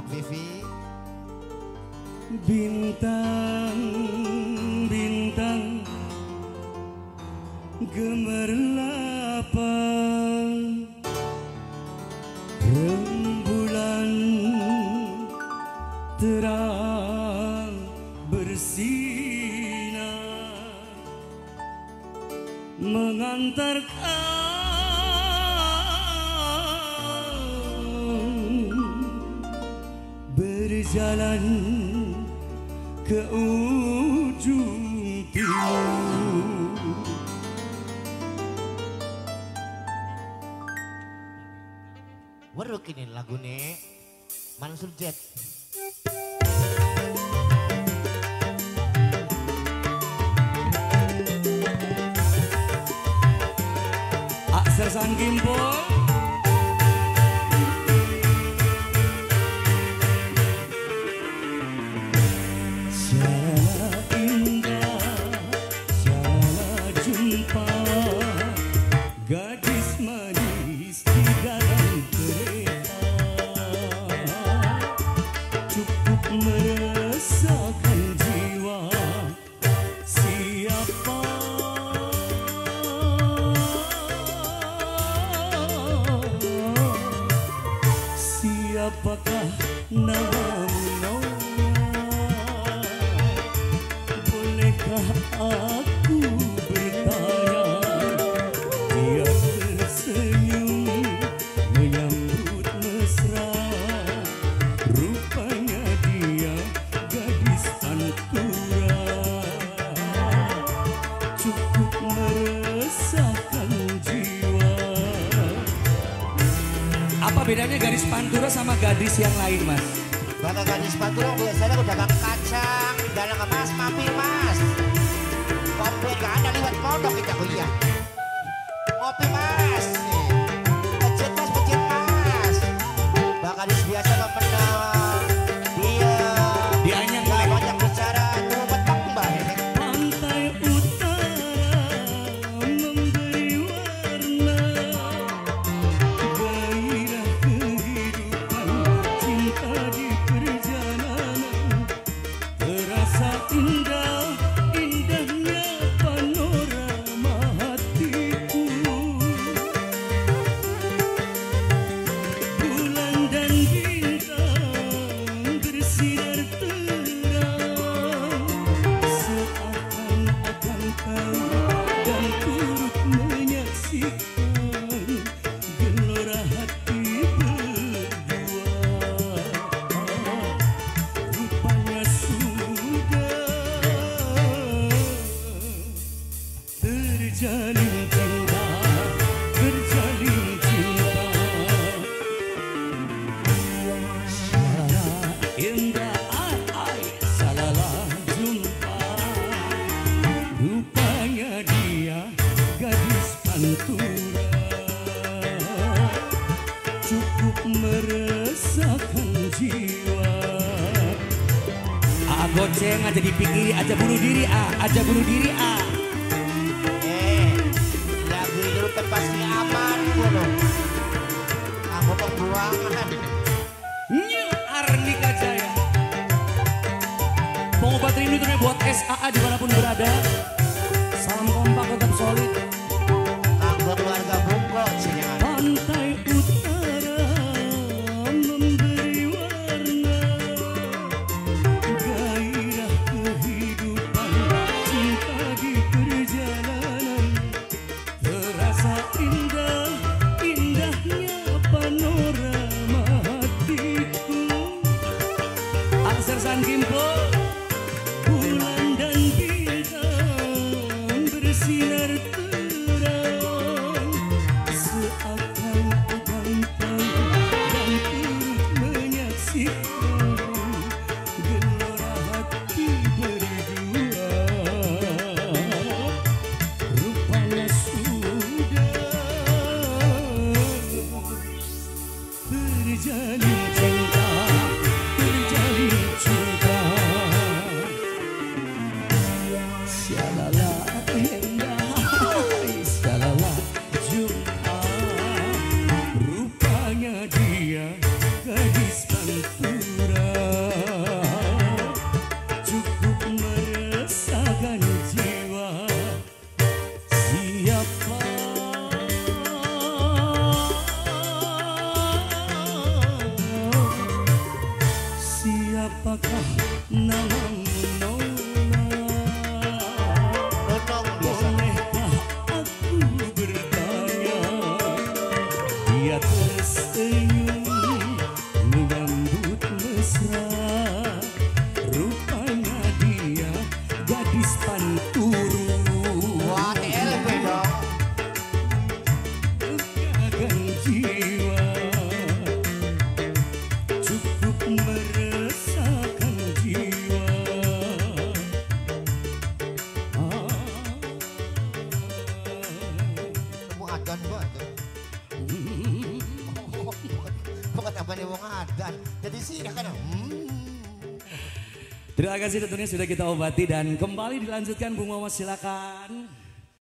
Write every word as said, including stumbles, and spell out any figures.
Vivi. Bintang, bintang gemerlapan, rembulan terang bersinar mengantarkan berjalan ke ujung timur. Weruk ini lagu nih Mansur Jet. Akser Sanggimpo. Gadis manis di dalam kereta cukup meresahkan jiwa. Siapa siapakah namamu Nona? Bolehkah aku bertanya? Dia tersenyum menyambut mesra. Rupanya dia gadis pantura, cukup meresahkan jiwa. Apa bedanya gadis pantura sama gadis yang lain, Mas? Bakal gadis pantura biasanya udah gak kacang, dalam mas mampir mas. Kopi gak ada liwat pondok kita kuliah. Kopi mas, pecet mas, pecet mas. Bakal gadis biasa gak pernah dia Dianya gak banyak bicara, cuma petang mbak. Pantai utara memberi warna, gairah kehidupan, cinta di perjalanan. Terasa indah, indahnya panorama hatiku. Bulan dan bintang bersinar terang, seakan-akan kau dan turut menyaksikan gelora hati berdua. Rupanya sudah terjalin cinta, terjalin cinta. Salala indah ai ai, salala jumpa. Rupanya dia gadis pantura, cukup meresahkan jiwa. Ah goceng aja dipikiri, aja bunuh diri ah, aja bunuh diri ah. Eh, lagu ini lu pasti aman gua dong. Aku pembuangan. New Arnika Jaya. Pengobat rindu terus buat S A A dimanapun berada. Salam kompak tetap solid. Kanggo keluarga Bungko sini. Pantai utara memberi warna, gairah kehidupan, cinta di perjalanan. Terasa indah, indahnya panorama hatiku. Akser Sanggimpo. Bulan dan bintang bersinar terang, seakan-akan kau dan turut menyaksikan gelora hati berdua. Rupanya sudah terjalin cinta, terjalin cinta. Shalala indah, shalala jumpa. Rupanya dia gadis pantura, apa nih wong adan. Jadi sih kan. Hmm. Terima kasih tentunya sudah kita obati dan kembali dilanjutkan Bung Mamas silakan.